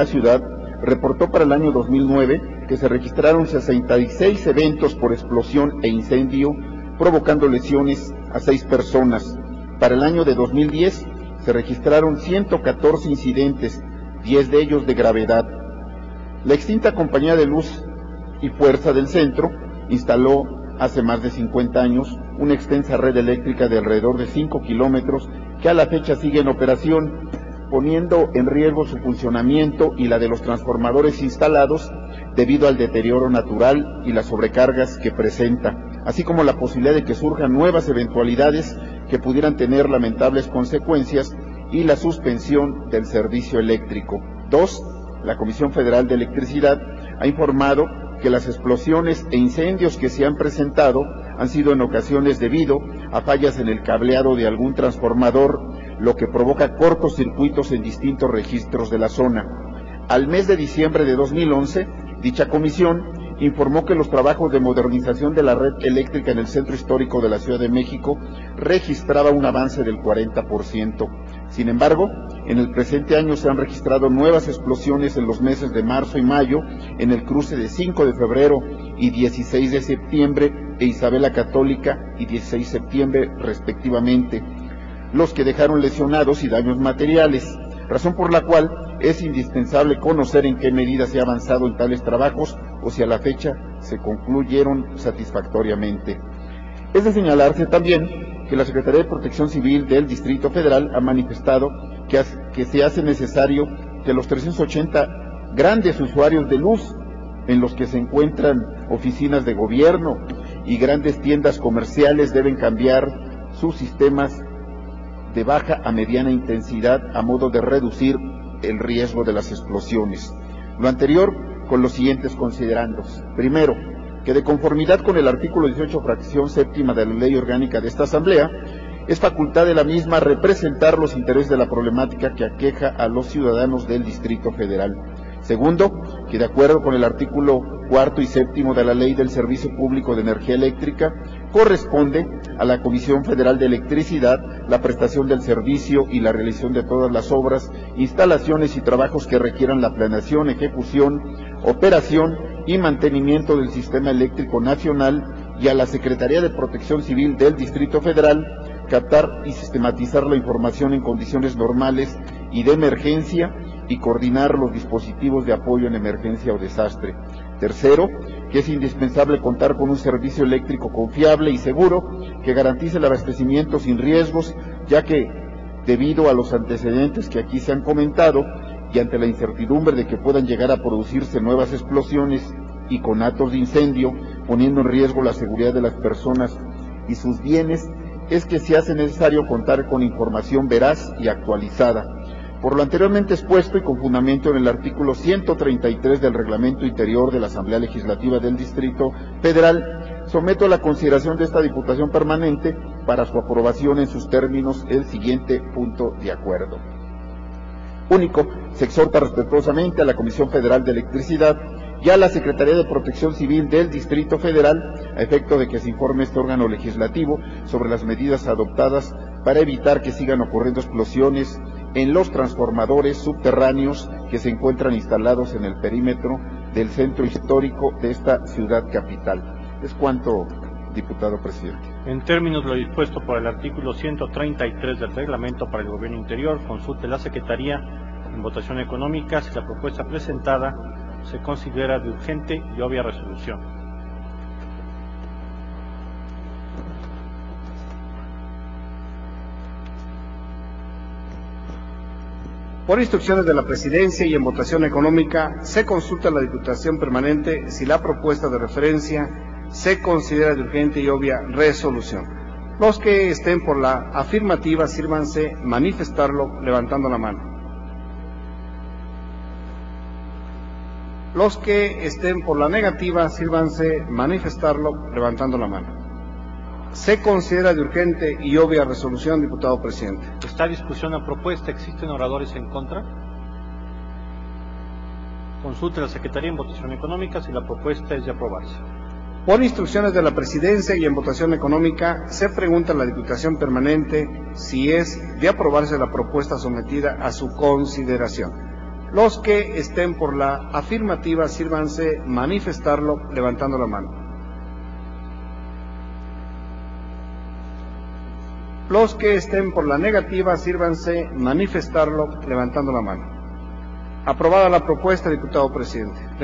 a Ciudad reportó para el año 2009 que se registraron 66 eventos por explosión e incendio, provocando lesiones a 6 personas. Para el año de 2010 se registraron 114 incidentes, 10 de ellos de gravedad. La extinta Compañía de Luz y Fuerza del Centro instaló hace más de 50 años una extensa red eléctrica de alrededor de 5 kilómetros que a la fecha sigue en operación, poniendo en riesgo su funcionamiento y la de los transformadores instalados debido al deterioro natural y las sobrecargas que presenta, así como la posibilidad de que surjan nuevas eventualidades que pudieran tener lamentables consecuencias y la suspensión del servicio eléctrico. 2. La Comisión Federal de Electricidad ha informado que las explosiones e incendios que se han presentado han sido en ocasiones debido a fallas en el cableado de algún transformador, lo que provoca cortocircuitos en distintos registros de la zona. Al mes de diciembre de 2011, dicha comisión informó que los trabajos de modernización de la red eléctrica en el centro histórico de la Ciudad de México registraba un avance del 40%. Sin embargo, en el presente año se han registrado nuevas explosiones en los meses de marzo y mayo, en el cruce de 5 de febrero y 16 de septiembre e Isabel la Católica y 16 de septiembre respectivamente, los que dejaron lesionados y daños materiales, razón por la cual es indispensable conocer en qué medida se ha avanzado en tales trabajos o si a la fecha se concluyeron satisfactoriamente. Es de señalarse también que la Secretaría de Protección Civil del Distrito Federal ha manifestado que se hace necesario que los 380 grandes usuarios de luz, en los que se encuentran oficinas de gobierno y grandes tiendas comerciales, deben cambiar sus sistemas de baja a mediana intensidad a modo de reducir el riesgo de las explosiones. Lo anterior con los siguientes considerandos. Primero, que de conformidad con el artículo 18, fracción séptima de la Ley Orgánica de esta Asamblea, es facultad de la misma representar los intereses de la problemática que aqueja a los ciudadanos del Distrito Federal. Segundo, que de acuerdo con el artículo cuarto y séptimo de la Ley del Servicio Público de Energía Eléctrica, corresponde a la Comisión Federal de Electricidad la prestación del servicio y la realización de todas las obras, instalaciones y trabajos que requieran la planeación, ejecución, operación y mantenimiento del sistema eléctrico nacional, y a la Secretaría de Protección Civil del Distrito Federal captar y sistematizar la información en condiciones normales y de emergencia y coordinar los dispositivos de apoyo en emergencia o desastre. Tercero, que es indispensable contar con un servicio eléctrico confiable y seguro que garantice el abastecimiento sin riesgos, ya que debido a los antecedentes que aquí se han comentado y ante la incertidumbre de que puedan llegar a producirse nuevas explosiones y conatos de incendio, poniendo en riesgo la seguridad de las personas y sus bienes, es que se hace necesario contar con información veraz y actualizada. Por lo anteriormente expuesto y con fundamento en el artículo 133 del Reglamento Interior de la Asamblea Legislativa del Distrito Federal, someto a la consideración de esta Diputación Permanente para su aprobación en sus términos el siguiente punto de acuerdo. Único, se exhorta respetuosamente a la Comisión Federal de Electricidad y a la Secretaría de Protección Civil del Distrito Federal, a efecto de que se informe este órgano legislativo sobre las medidas adoptadas para evitar que sigan ocurriendo explosiones en los transformadores subterráneos que se encuentran instalados en el perímetro del centro histórico de esta ciudad capital. Es cuanto, diputado presidente. En términos de lo dispuesto por el artículo 133 del Reglamento para el Gobierno Interior, consulte la Secretaría en votación económica si la propuesta presentada se considera de urgente y obvia resolución. Por instrucciones de la Presidencia y en votación económica, se consulta a la Diputación Permanente si la propuesta de referencia se considera de urgente y obvia resolución. Los que estén por la afirmativa, sírvanse manifestarlo levantando la mano. Los que estén por la negativa, sírvanse manifestarlo levantando la mano. Se considera de urgente y obvia resolución, diputado presidente. ¿Está a discusión la propuesta? ¿Existen oradores en contra? Consulte a la Secretaría en votación económica si la propuesta es de aprobarse. Por instrucciones de la Presidencia y en votación económica, se pregunta a la Diputación Permanente si es de aprobarse la propuesta sometida a su consideración. Los que estén por la afirmativa, sírvanse manifestarlo levantando la mano. Los que estén por la negativa, sírvanse manifestarlo levantando la mano. Aprobada la propuesta, diputado presidente.